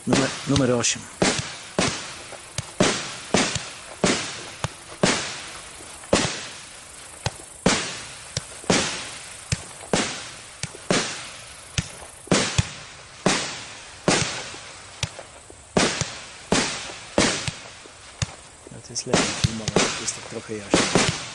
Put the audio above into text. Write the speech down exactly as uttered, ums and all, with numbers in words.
numer, numer osiem. To jest lepiej filmować, jest tak trochę jaśniej.